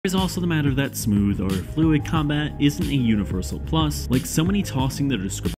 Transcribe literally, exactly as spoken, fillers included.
There's also the matter that smooth or fluid combat isn't a universal plus, like so many tossing the description